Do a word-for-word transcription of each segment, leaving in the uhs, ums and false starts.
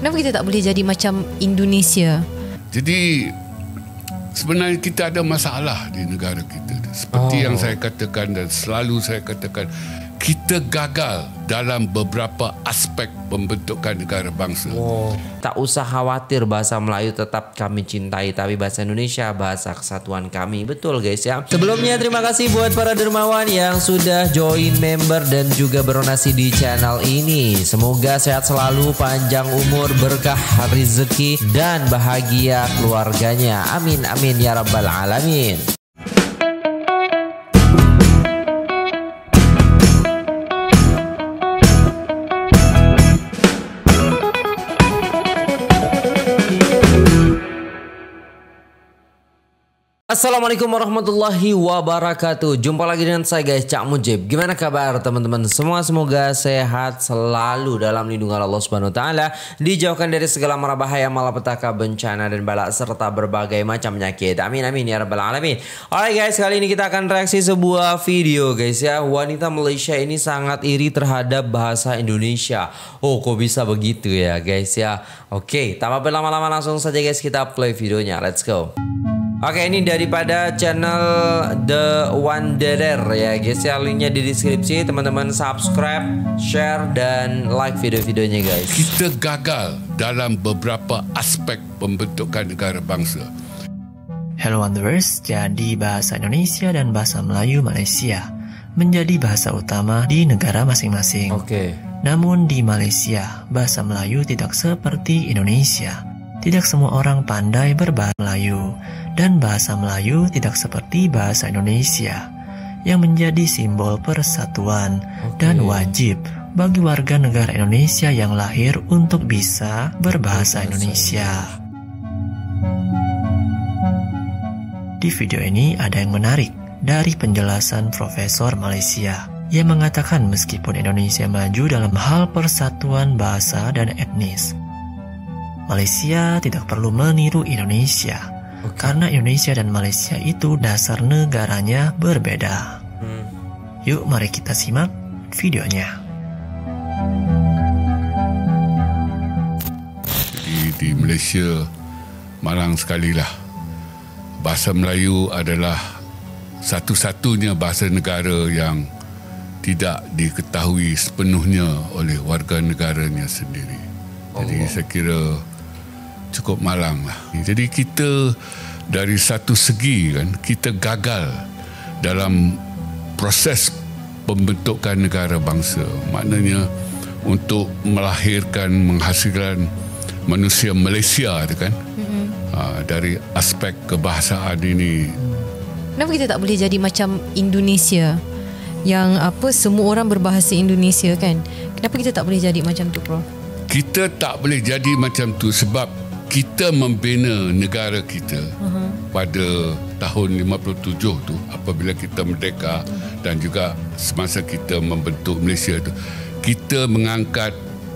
Kenapa kita tak boleh jadi macam Indonesia? Jadi sebenarnya kita ada masalah di negara kita. Seperti oh. yang saya katakan dan selalu saya katakan, kita gagal dalam beberapa aspek pembentukan negara bangsa. Oh. Tak usah khawatir, bahasa Melayu tetap kami cintai, tapi bahasa Indonesia bahasa kesatuan kami. Betul guys ya. Sebelumnya terima kasih buat para dermawan yang sudah join member dan juga berdonasi di channel ini. Semoga sehat selalu, panjang umur, berkah rezeki dan bahagia keluarganya. Amin amin ya rabbal alamin. Assalamualaikum warahmatullahi wabarakatuh. Jumpa lagi dengan saya guys, Cak Mujib. Gimana kabar teman-teman semua? Semoga sehat selalu dalam lindungan Allah Subhanahu wa taala, dijauhkan dari segala mara bahaya, malapetaka, bencana dan bala serta berbagai macam penyakit. Amin amin ya rabbal alamin. Alright guys, kali ini kita akan reaksi sebuah video guys ya. Wanita Malaysia ini sangat iri terhadap bahasa Indonesia. Oh, kok bisa begitu ya guys ya. Oke, tanpa berlama-lama langsung saja guys kita play videonya. Let's go. Oke, ini daripada channel The Wanderer ya guys ya. Linknya di deskripsi. Teman-teman subscribe, share, dan like video-videonya guys. Kita gagal dalam beberapa aspek pembentukan negara bangsa. Hello Wanderers, jadi bahasa Indonesia dan bahasa Melayu Malaysia menjadi bahasa utama di negara masing-masing. Oke. Namun di Malaysia, bahasa Melayu tidak seperti Indonesia. Tidak semua orang pandai berbahasa Melayu, dan bahasa Melayu tidak seperti bahasa Indonesia yang menjadi simbol persatuan okay. dan wajib bagi warga negara Indonesia yang lahir untuk bisa berbahasa Indonesia. Di video ini ada yang menarik dari penjelasan Profesor Malaysia yang mengatakan meskipun Indonesia maju dalam hal persatuan bahasa dan etnis, Malaysia tidak perlu meniru Indonesia okay. karena Indonesia dan Malaysia itu dasar negaranya berbeda. Hmm. Yuk mari kita simak videonya. Di, di Malaysia malang sekali lah. Bahasa Melayu adalah satu-satunya bahasa negara yang tidak diketahui sepenuhnya oleh warga negaranya sendiri. Jadi Allah. Saya kira cukup malang lah. Jadi kita dari satu segi kan, kita gagal dalam proses pembentukan negara bangsa. Maknanya untuk melahirkan, menghasilkan manusia Malaysia kan, mm-hmm. uh, dari aspek kebahasaan ini. Kenapa kita tak boleh jadi macam Indonesia yang apa semua orang berbahasa Indonesia kan? Kenapa kita tak boleh jadi macam tu, Prof? Kita tak boleh jadi macam tu sebab kita membina negara kita uh-huh. pada tahun lima puluh tujuh tu apabila kita merdeka uh-huh. dan juga semasa kita membentuk Malaysia tu, kita mengangkat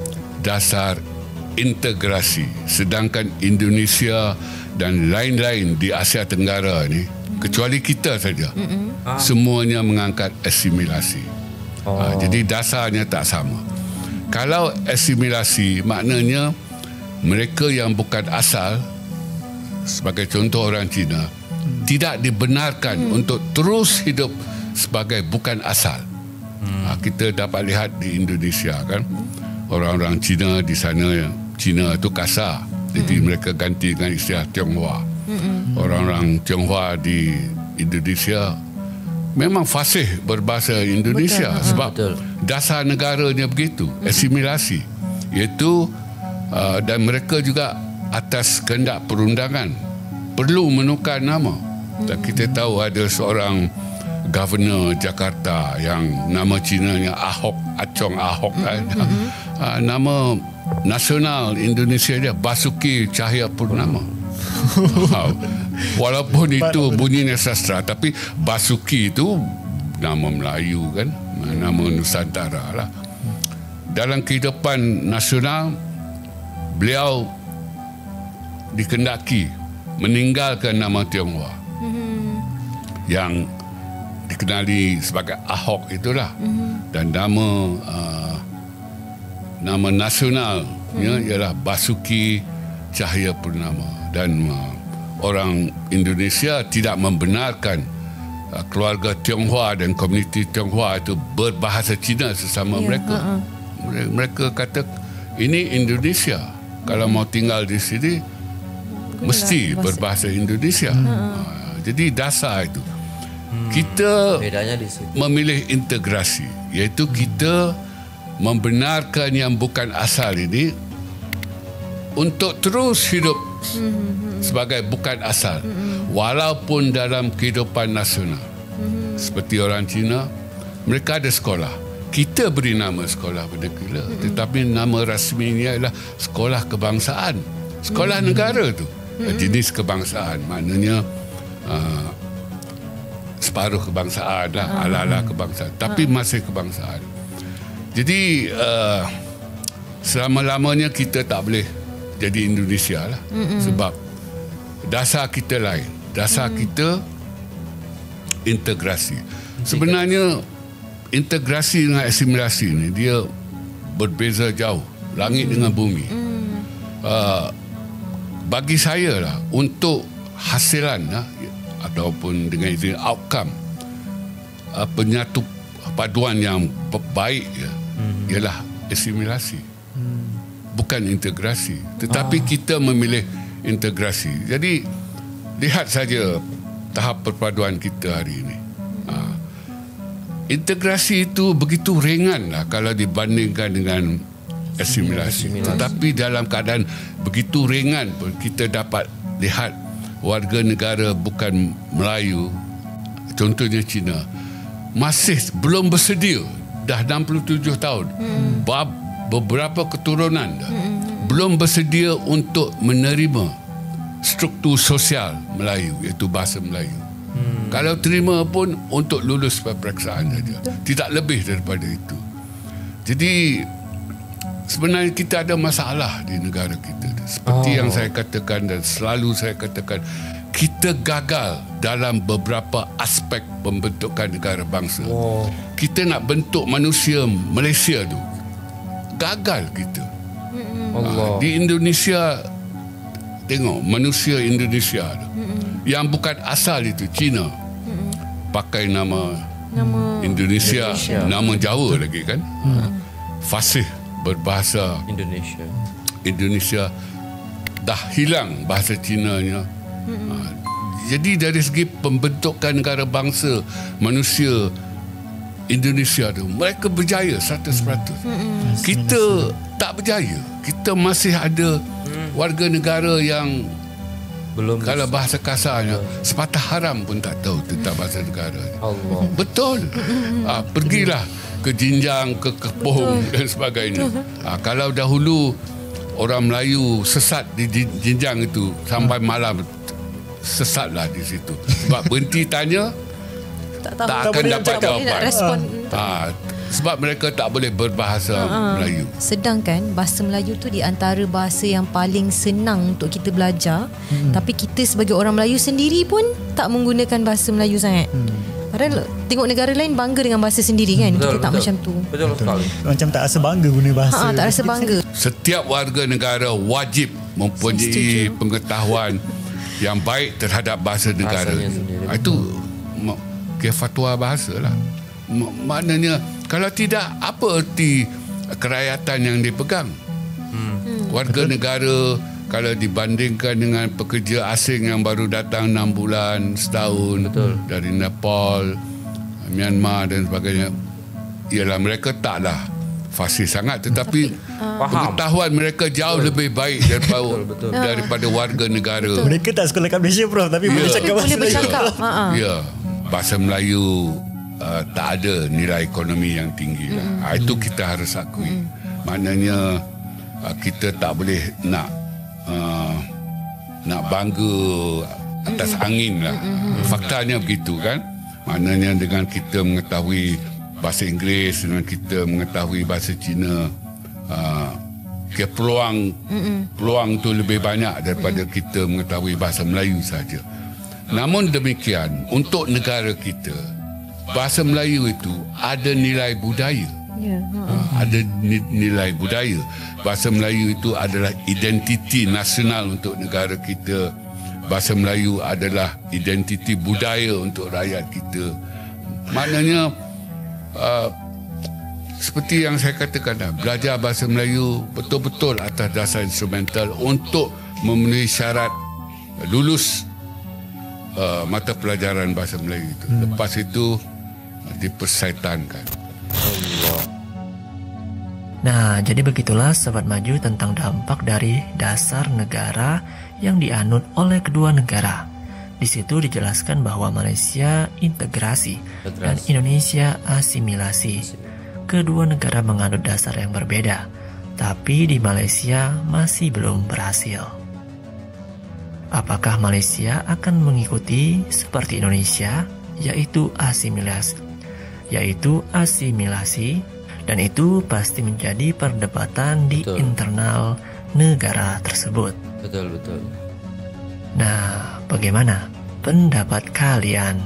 dasar integrasi, sedangkan Indonesia dan lain-lain di Asia Tenggara ni uh-huh. kecuali kita saja uh-huh. semuanya mengangkat asimilasi. Oh. Ha, jadi dasarnya tak sama. Kalau asimilasi maknanya mereka yang bukan asal, sebagai contoh orang Cina, hmm. tidak dibenarkan hmm. untuk terus hidup sebagai bukan asal. Hmm. Ha, kita dapat lihat di Indonesia kan, orang-orang Cina di sana, Cina itu kasar, jadi hmm. mereka ganti dengan istilah Tionghoa. Hmm. Orang-orang Tionghoa di Indonesia memang fasih berbahasa Indonesia. Betul. Sebab Betul. dasar negaranya begitu, asimilasi, iaitu Uh, dan mereka juga atas kehendak perundangan perlu menukar nama. Dan kita tahu ada seorang Governor Jakarta yang nama Cinanya Ahok, Achong Ahok kan. Mm-hmm. uh, nama nasional Indonesia dia Basuki Cahayapurnama. Wow. Walaupun itu bunyinya sastra, tapi Basuki itu nama Melayu kan, nama Nusantara lah. Dalam kehidupan nasional, beliau dikendaki meninggalkan nama Tionghoa mm-hmm. yang dikenali sebagai Ahok itulah, mm-hmm. dan nama uh, nama nasional ya, ialah Basuki Cahayapurnama. Dan uh, orang Indonesia tidak membenarkan uh, keluarga Tionghoa dan komuniti Tionghoa itu berbahasa Cina sesama yeah, mereka. Uh-uh. mereka. Mereka kata ini Indonesia. Kalau mau tinggal di sini Gula, mesti bahasa. berbahasa Indonesia. Uh-uh. Uh, jadi dasar itu. Hmm. Kita bedanya di situ. Memilih integrasi, iaitu kita membenarkan yang bukan asal ini untuk terus hidup mm-hmm. sebagai bukan asal mm-hmm. walaupun dalam kehidupan nasional. Mm-hmm. Seperti orang Cina, mereka ada sekolah. Kita beri nama sekolah bernegara, mm-hmm. tetapi nama rasminya adalah sekolah kebangsaan. Sekolah mm-hmm. negara tu mm-hmm. jenis kebangsaan, maknanya uh, separuh kebangsaan lah, mm-hmm. ala-ala kebangsaan, tapi mm-hmm. masih kebangsaan. Jadi uh, selama-lamanya kita tak boleh jadi Indonesia lah. Mm-mm. Sebab dasar kita lain. Dasar mm. kita integrasi. Sebenarnya integrasi dengan asimilasi ni dia berbeza jauh. Langit mm. dengan bumi. Mm. Uh, bagi saya lah, untuk hasilan lah, ataupun dengan izin outcome uh, penyatu paduan yang baik ya, mm. ialah asimilasi. Bukan integrasi, tetapi ah. kita memilih integrasi. Jadi lihat saja tahap perpaduan kita hari ini. Ah. Integrasi itu begitu ringan lah kalau dibandingkan dengan asimilasi. asimilasi. Tetapi dalam keadaan begitu ringan pun kita dapat lihat warga negara bukan Melayu, contohnya Cina, masih belum bersedia. Dah enam puluh tujuh tahun. Hmm. Bab beberapa keturunan dah mm-hmm. belum bersedia untuk menerima struktur sosial Melayu, iaitu bahasa Melayu. Mm. Kalau terima pun untuk lulus peperiksaan saja, tidak lebih daripada itu. Jadi sebenarnya kita ada masalah di negara kita. Seperti oh. yang saya katakan dan selalu saya katakan, kita gagal dalam beberapa aspek pembentukan negara bangsa. Oh. Kita nak bentuk manusia Malaysia tu, gagal kita. Allah. Di Indonesia, tengok manusia Indonesia Mm-mm. yang bukan asal itu Cina Mm-mm. pakai nama, nama Indonesia, Indonesia, nama Jawa lagi kan. Mm. Fasih berbahasa Indonesia. Indonesia dah hilang bahasa Cinanya. Ha, jadi dari segi pembentukan negara bangsa manusia Indonesia tu, mereka berjaya seratus peratus. Hmm. Kita tak berjaya. Kita masih ada hmm. warga negara yang belum, kalau bahasa kasarnya, sepatah haram pun tak tahu tentang bahasa negara. Allah. Betul. ha, Pergilah ke Jinjang, ke Kepoh dan sebagainya. ha, Kalau dahulu orang Melayu sesat di Jinjang itu sampai malam, sesatlah di situ. Sebab berhenti tanya, tak, tahu. tak akan tak dapat jawapan. Ha, sebab mereka tak boleh berbahasa ha, Melayu. Sedangkan bahasa Melayu tu di antara bahasa yang paling senang untuk kita belajar. Hmm. Tapi kita sebagai orang Melayu sendiri pun tak menggunakan bahasa Melayu sangat. Hmm. Padahal tengok negara lain bangga dengan bahasa sendiri kan. Betul, kita tak betul. macam tu. Betul sekali. Macam tak rasa bangga guna bahasa. Ha, tak rasa bangga. Setiap warga negara wajib mempunyai pengetahuan yang baik terhadap bahasa negara. Itu ke fatwa bahasa lah. Maknanya kalau tidak, apa erti kerakyatan yang dipegang? Hmm. Warga Betul. negara kalau dibandingkan dengan pekerja asing yang baru datang enam bulan, setahun Betul. dari Nepal, Myanmar dan sebagainya, ialah mereka taklah fasih sangat, tetapi uh, pengetahuan mereka jauh betul. lebih baik daripada betul, betul. daripada warga negara. Betul. Mereka tak sekolah kat Malaysia, Prof, tapi yeah. boleh cakap bahasa boleh bercakap. Ya, yeah. bahasa Melayu uh, tak ada nilai ekonomi yang tinggi lah. Mm. Uh, itu kita harus akui. Mm. Maknanya uh, kita tak boleh nak uh, nak bangga atas mm. angin lah. Mm. Faktanya begitu kan. Maknanya dengan kita mengetahui bahasa Inggeris, dengan kita mengetahui bahasa Cina, uh, ke peluang Mm-mm. peluang tu lebih banyak daripada Mm-mm. kita mengetahui bahasa Melayu saja. Namun demikian, untuk negara kita, bahasa Melayu itu ada nilai budaya. Ya. Ha, ada nilai budaya. Bahasa Melayu itu adalah identiti nasional untuk negara kita. Bahasa Melayu adalah identiti budaya untuk rakyat kita. Maknanya uh, seperti yang saya katakan, belajar bahasa Melayu betul-betul atas dasar instrumental untuk memenuhi syarat lulus uh, mata pelajaran bahasa Melayu itu. Hmm. Lepas itu dipersaitankan. Allah. Nah, jadi begitulah Sobat Maju tentang dampak dari dasar negara yang dianut oleh kedua negara. Di situ dijelaskan bahwa Malaysia integrasi, integrasi dan Indonesia asimilasi. Kedua negara menganut dasar yang berbeda, tapi di Malaysia masih belum berhasil. Apakah Malaysia akan mengikuti seperti Indonesia, yaitu asimilasi, yaitu asimilasi, dan itu pasti menjadi perdebatan di betul. internal negara tersebut. Betul, betul. Nah, bagaimana pendapat kalian?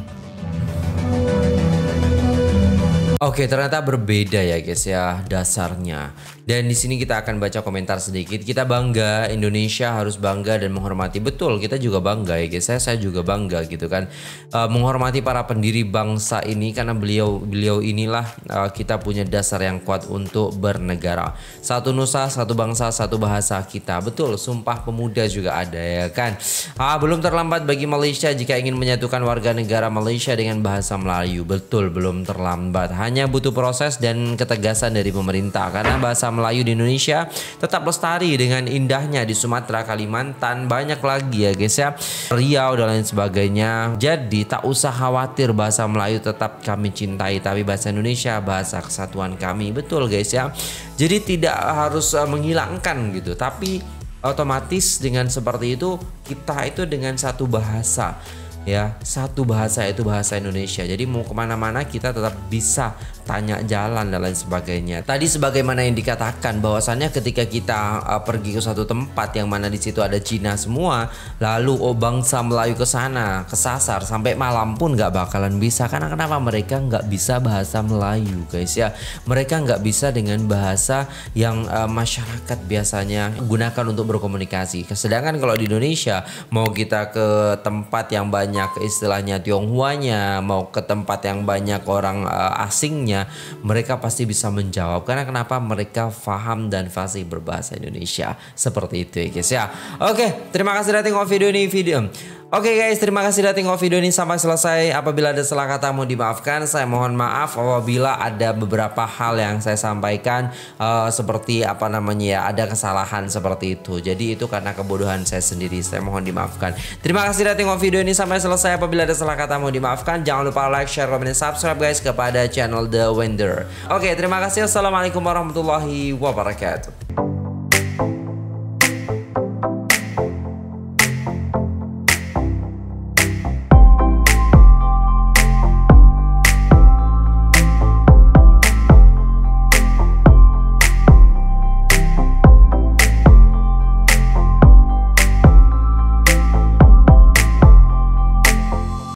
Oke, ternyata berbeda ya guys ya dasarnya. Dan di sini kita akan baca komentar sedikit. Kita bangga, Indonesia harus bangga dan menghormati. Betul, kita juga bangga ya guys. Saya, saya juga bangga gitu kan. Uh, menghormati para pendiri bangsa ini karena beliau beliau inilah uh, kita punya dasar yang kuat untuk bernegara. Satu nusa, satu bangsa, satu bahasa kita. Betul, Sumpah Pemuda juga ada ya kan. Ah, belum terlambat bagi Malaysia jika ingin menyatukan warga negara Malaysia dengan bahasa Melayu. Betul, belum terlambat. Hanya butuh proses dan ketegasan dari pemerintah karena bahasa Melayu di Indonesia tetap lestari dengan indahnya di Sumatera, Kalimantan, banyak lagi ya guys ya, Riau dan lain sebagainya. Jadi tak usah khawatir, bahasa Melayu tetap kami cintai, tapi bahasa Indonesia bahasa kesatuan kami. Betul guys ya. Jadi tidak harus uh, menghilangkan gitu, tapi otomatis dengan seperti itu kita itu dengan satu bahasa. Ya, satu bahasa itu bahasa Indonesia. Jadi mau kemana-mana kita tetap bisa tanya jalan dan lain sebagainya. Tadi sebagaimana yang dikatakan bahwasannya ketika kita uh, pergi ke satu tempat yang mana di situ ada Cina semua, lalu oh bangsa Melayu ke sana kesasar sampai malam pun nggak bakalan bisa. Karena kenapa? Mereka nggak bisa bahasa Melayu guys ya. Mereka nggak bisa dengan bahasa yang uh, masyarakat biasanya gunakan untuk berkomunikasi. Sedangkan kalau di Indonesia mau kita ke tempat yang banyak banyak istilahnya Tionghoanya, mau ke tempat yang banyak orang uh, asingnya, mereka pasti bisa menjawab. Karena kenapa? Mereka paham dan fasih berbahasa Indonesia. Seperti itu ya guys ya. Oke, terima kasih sudah tengok video ini video. Oke guys, terima kasih sudah tengok video ini sampai selesai. Apabila ada salah kata mohon dimaafkan. Saya mohon maaf apabila ada beberapa hal yang saya sampaikan uh, seperti apa namanya ya, ada kesalahan seperti itu. Jadi itu karena kebodohan saya sendiri. Saya mohon dimaafkan. Terima kasih sudah tengok video ini sampai selesai. Apabila ada salah kata mohon dimaafkan. Jangan lupa like, share, komen, dan subscribe guys kepada channel The Wender. Oke, terima kasih. Assalamualaikum warahmatullahi wabarakatuh.